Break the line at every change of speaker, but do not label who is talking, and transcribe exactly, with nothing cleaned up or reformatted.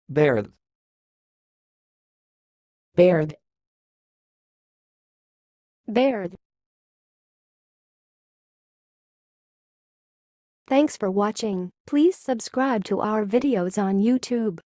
beirthe,
beirthe,
beirthe. Thanks for watching. Please subscribe to our videos on YouTube.